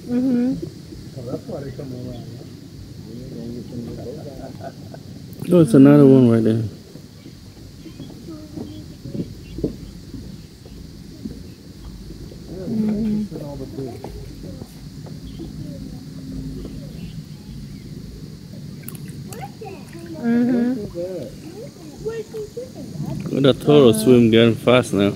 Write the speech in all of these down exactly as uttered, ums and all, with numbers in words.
Mm-hmm. So that's why they come around. Oh, it's another one right there. Mm-hmm. Mm-hmm. Well, the turtle Uh-huh. swim getting fast now.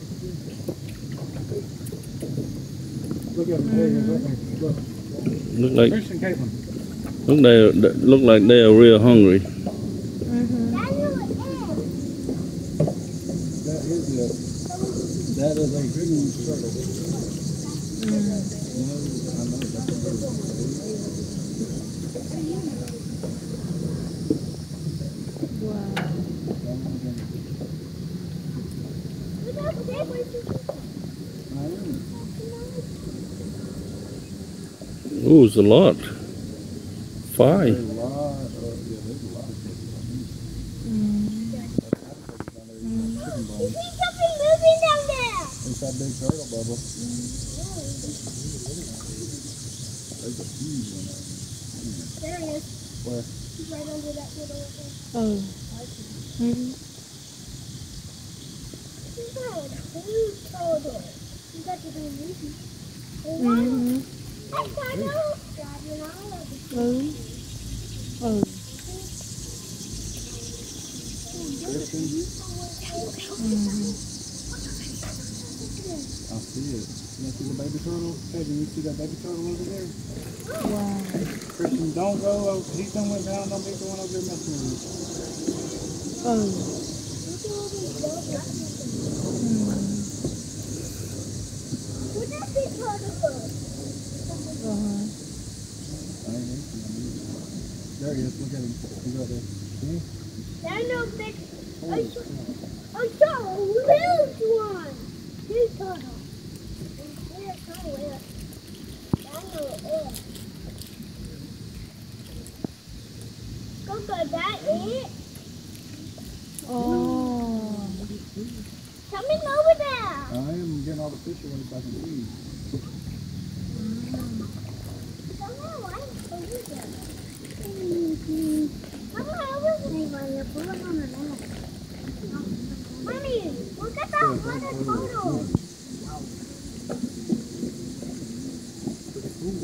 Look at them. Mm-hmm. Look. Look like Christian Caitlin. look they look like they are real hungry. Mm-hmm. That is a that is a green turtle. Mm-hmm. No, I know that's a bird. Wow. Oh, it's a lot. Five. There's a lot of yeah, there's a lot of turtles on these. Mm-hmm. Chicken bones. Something moving down there. It's that big turtle, Bubba. There's a huge one there. There he is. Where? He's right under that little thing. Oh. Mm-hmm. He's got a huge turtle. He's got to be easy. Mm-hmm. I turtle. Driving all over. Oh. Oh. Mm-hmm. I see it. You see the baby turtle? Hey, do you see that baby turtle over there? Wow. Christian, don't go. Over. He done went down. Don't be going over there messing with him. Oh. Look at all these dogs. Mm-hmm. Where'd that big turtle go? Uh-huh. I ain't see him either. There he is. Look at him. He's right there. See? There's no big. I Holy saw, cow. I saw a huge one. Huge turtle. Where's turtle? Where? I know it is. Coco, that it? Oh. Coming over there. I am getting all the fish away so I can see. Somehow I'm over there. Somehow I wasn't even there. Put it on the net. Mommy, look at that water turtle. Pretty cool.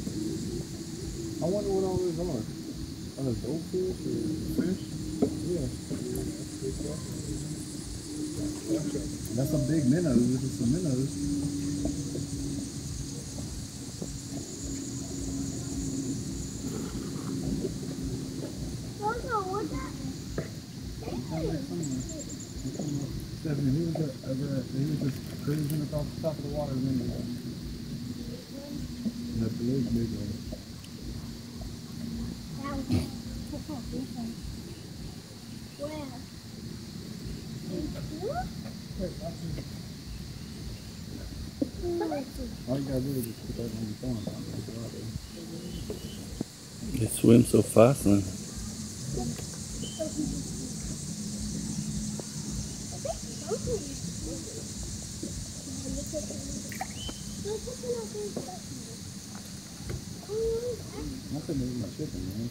I wonder what all those are. Are those goldfish or fish? Yeah. That's some big minnows. This is some minnows. Coco, what's that? Stephanie, he was uh, over at, he was just cruising across the top of the water and then and that big, big one. Where? All you gotta do is just put that on your phone. They swim so fast now. I couldn't eat my chicken, man.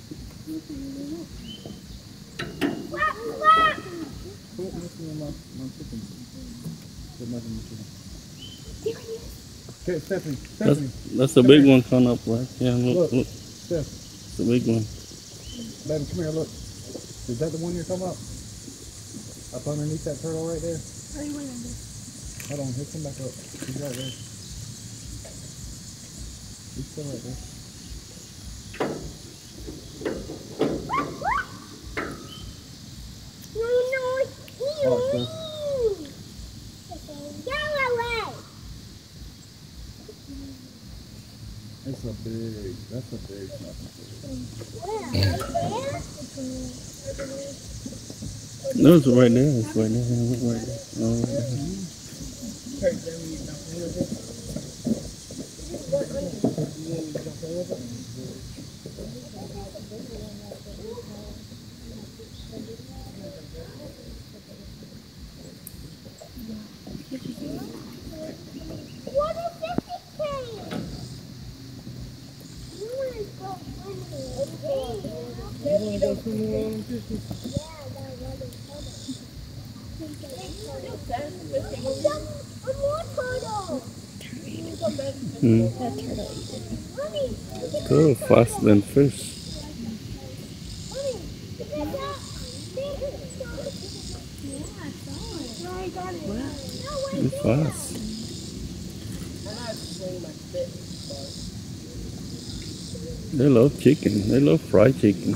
Quack, quack. Quit messing with my, my chicken. Quit messing with my chicken. Okay, Stephanie, That's Stephanie. that's the big one coming up, right? Yeah, look, Look. look. Steph, It's the big one. baby, come here, look. Is that the one you're talking about? Up underneath that turtle right there? Hold on, he'll come back up. He's right there. He's still right there. No, no, it's you. Oh, Steph. Go away. It's a big, that's a big snapping fish. Where? Right there? No, it's right there. It's right there. Look right there. Oh, right there. What is this thing? You want to go swimming with them fishes? Mm. Go faster than fish. It's fast. They love chicken. They love fried chicken.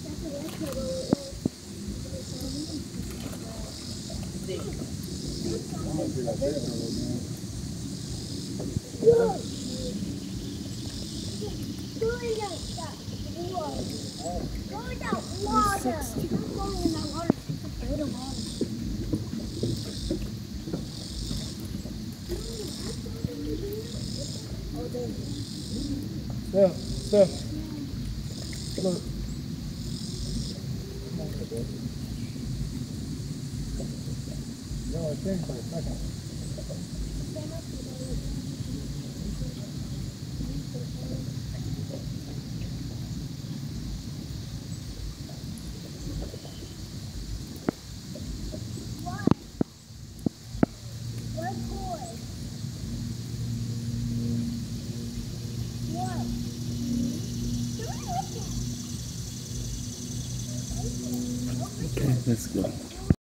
Steph, Steph. Look. No, I can't for a second. Okay, let's go.